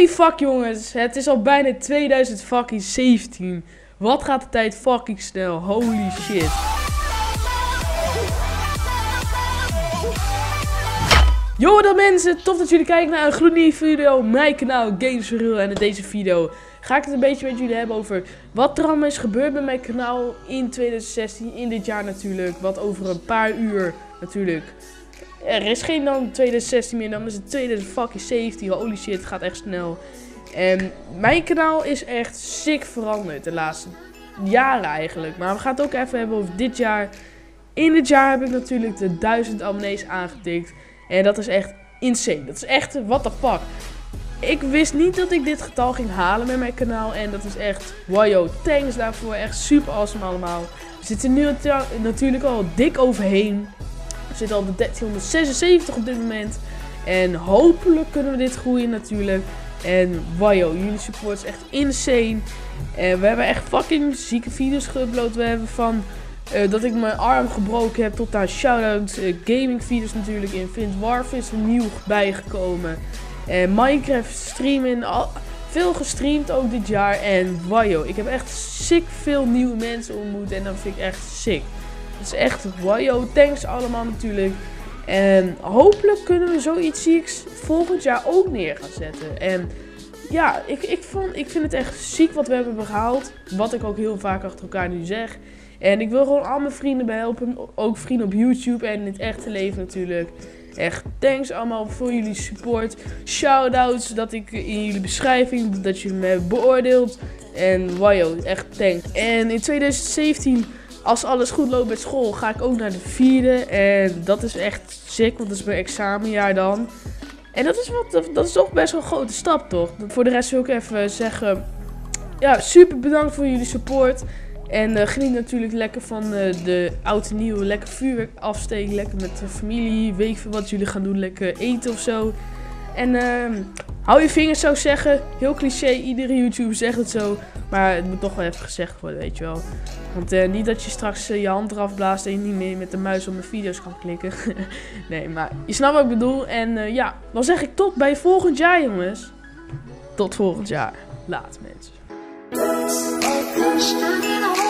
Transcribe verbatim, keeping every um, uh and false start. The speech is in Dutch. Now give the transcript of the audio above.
Holy fuck jongens, het is al bijna tweeduizend zeventien. Wat gaat de tijd fucking snel, holy shit. Yo dan mensen, tof dat jullie kijken naar een gloednieuwe video op mijn kanaal Games for Real. En in deze video ga ik het een beetje met jullie hebben over wat er allemaal is gebeurd met mijn kanaal in tweeduizend zestien, in dit jaar natuurlijk. Wat over een paar uur natuurlijk. Er is geen dan tweeduizend zestien meer, dan is het tweeduizend zeventien. Holy shit, het gaat echt snel. En mijn kanaal is echt sick veranderd de laatste jaren eigenlijk. Maar we gaan het ook even hebben over dit jaar. In dit jaar heb ik natuurlijk de duizend abonnees aangetikt. En dat is echt insane. Dat is echt, what the fuck. Ik wist niet dat ik dit getal ging halen met mijn kanaal. En dat is echt, wow, thanks daarvoor. Echt super awesome allemaal. We zitten nu natuurlijk al dik overheen. We zitten al op de dertienhonderdzesenzeventig op dit moment. En hopelijk kunnen we dit groeien natuurlijk. En wow, jullie support is echt insane. En we hebben echt fucking zieke video's geüpload. We hebben van uh, dat ik mijn arm gebroken heb tot aan shoutouts. Uh, gaming video's natuurlijk. Infinite Warfare is er nieuw bijgekomen. En Minecraft streamen. Al, veel gestreamd ook dit jaar. En wow, ik heb echt sick veel nieuwe mensen ontmoet. En dat vind ik echt sick. Het is echt wow, thanks allemaal natuurlijk. En hopelijk kunnen we zoiets zieks volgend jaar ook neer gaan zetten. En ja, ik, ik, vond, ik vind het echt ziek wat we hebben behaald. Wat ik ook heel vaak achter elkaar nu zeg. En ik wil gewoon al mijn vrienden bij helpen. Ook vrienden op YouTube en in het echte leven natuurlijk. Echt thanks allemaal voor jullie support. Shoutouts dat ik in jullie beschrijving, dat jullie me hebben beoordeeld. En wow, echt thanks. En in tweeduizend zeventien... als alles goed loopt met school, ga ik ook naar de vierde. En dat is echt sick, want dat is mijn examenjaar dan. En dat is, wat, dat is toch best wel een grote stap, toch? Voor de rest wil ik even zeggen, ja, super bedankt voor jullie support. En uh, geniet natuurlijk lekker van uh, de oud en nieuw. Lekker vuurwerk afsteken, lekker met de familie. Weet je wat jullie gaan doen, lekker eten of zo. En uh, hou je vingers, zou ik zeggen. Heel cliché, iedere YouTuber zegt het zo. Maar het moet toch wel even gezegd worden, weet je wel. Want uh, niet dat je straks uh, je hand eraf blaast en je niet meer met de muis op mijn video's kan klikken. Nee, maar je snapt wat ik bedoel. En uh, ja, dan zeg ik tot bij volgend jaar, jongens. Tot volgend jaar. Laat, mensen.